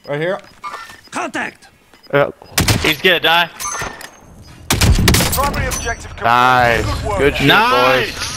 Right here. Contact! He's gonna die. Primary objective complete. Nice. Good work. Good shit, Nice! boys.